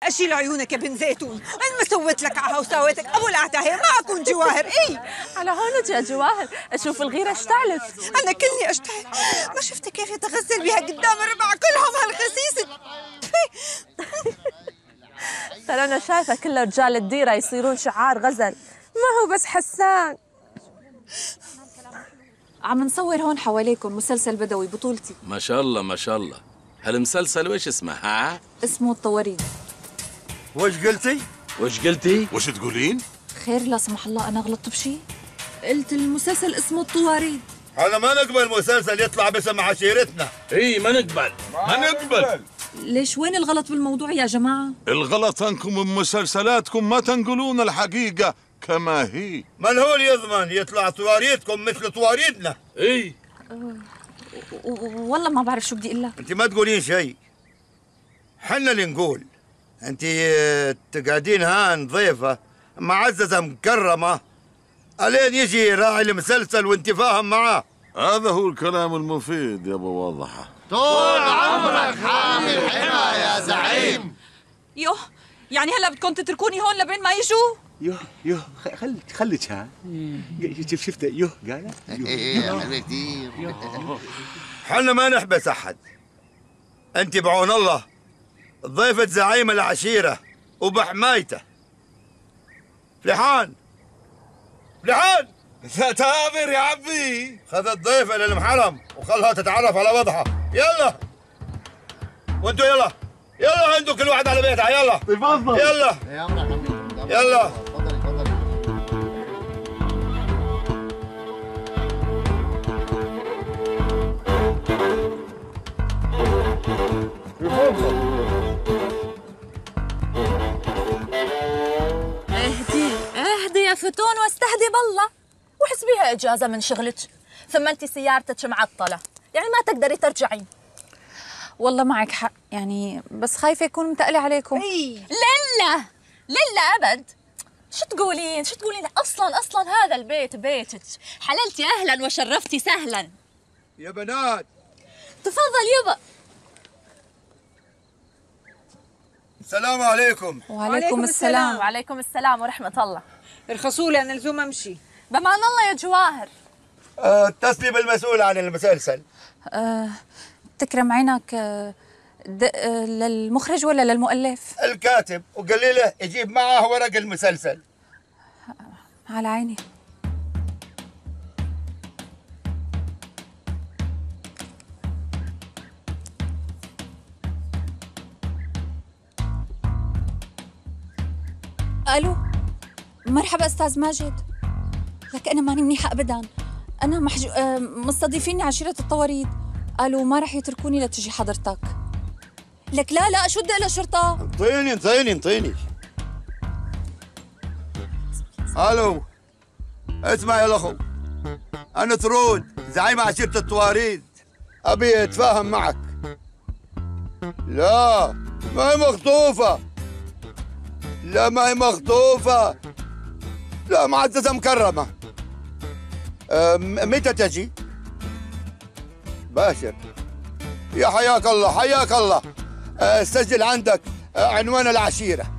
اشيل عيونك يا بن زيتون، انا ما سويت لك عها وسويتك ابو العتاهيه، ما اكون جواهر. اي على هونك يا جواهر، اشوف الغيره اشتعلت. انا كلني اشتعل، ما شفتي كيف يتغزل بها قدام الربع كلهم هالخسيسه. ترى انا شايفه كل رجال الديره يصيرون شعار غزل، ما هو بس حسان. عم نصور هون حواليكم مسلسل بدوي بطولتي. ما شاء الله ما شاء الله. هالمسلسل وش اسمه ها؟ اسمه الطواريد. وش قلتي؟ وش قلتي؟ وش تقولين؟ خير لا سمح الله أنا غلطت بشي؟ قلت المسلسل اسمه الطواريد. أنا ما نقبل مسلسل يطلع باسم عشيرتنا. اي ما نقبل ما نقبل. ليش وين الغلط بالموضوع يا جماعة؟ الغلط انكم بمسلسلاتكم ما تنقلون الحقيقة كما هي. من هو اللي يضمن يطلع طواريدكم مثل طواريدنا؟ اي والله ما بعرف شو بدي اقول لك. انت ما تقولين شيء، حنا اللي نقول. انت تقعدين هان ضيفة معززة مكرمة الين يجي راعي المسلسل وانت فاهم معاه. هذا هو الكلام المفيد يا ابو واضحة. طول عمرك حامل حمى يا زعيم. يوه يعني هلا بدكم تتركوني هون لبين ما يجوا؟ يوه خليك ها. شفت يوه قال ايه كثير. حنا ما نحبس احد. انت بعون الله ضيفة زعيم العشيرة وبحمايته. فلحان تامر يا عمي. خذ الضيفة للمحرم وخلها تتعرف على وضعها. يلا وانتوا يلا عندوا كل واحد على بيتها. يلا تفضل. يلا يلا. تفضلي. اهدي يا فتون واستهدي بالله، وحسبيها اجازه من شغلك. ثم انت سيارتك معطله، يعني ما تقدري ترجعين. والله معك حق يعني، بس خايفة يكون متقلي عليكم. لله أبد. شو تقولين أصلا هذا البيت بيتك. حللتي أهلا وشرفتي سهلا. يا بنات تفضل يبا. السلام عليكم. وعليكم السلام. وعليكم السلام ورحمة الله. ارخصوا لي انا لزوم امشي. بمان الله يا جواهر. اتصلي بالمسؤول عن المسلسل. تكرم عينك، للمخرج ولا للمؤلف؟ الكاتب، وقال له يجيب معه ورق المسلسل. على عيني. الو مرحبا استاذ ماجد. لك انا ماني منيحه ابدا، انا مستضيفيني عشيره الطواريد، قالوا ما رح يتركوني لتجي حضرتك. لك لا شو بدي اقول للشرطه؟ انطيني. الو اسمع يا الاخو، انا طرود زعيم عشيره الطواريد، ابي اتفاهم معك. لا ما هي مخطوفه، لا معززه مكرمه. متى تجي؟ باشر. يا حياك الله. سجل عندك عنوان العشيرة.